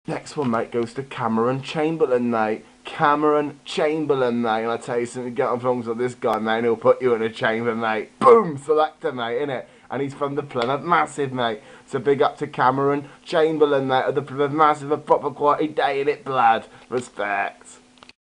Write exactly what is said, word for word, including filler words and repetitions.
Next one, mate, goes to Cameron Chamberlain, mate. Cameron Chamberlain, mate. And I tell you something, get on films with this guy, mate, and he'll put you in a chamber, mate. Boom! Selector, mate, innit? And he's from the Plymouth Massive, mate. So big up to Cameron Chamberlain, mate, of the Plymouth Massive. A proper quality day in it, blood. Respect.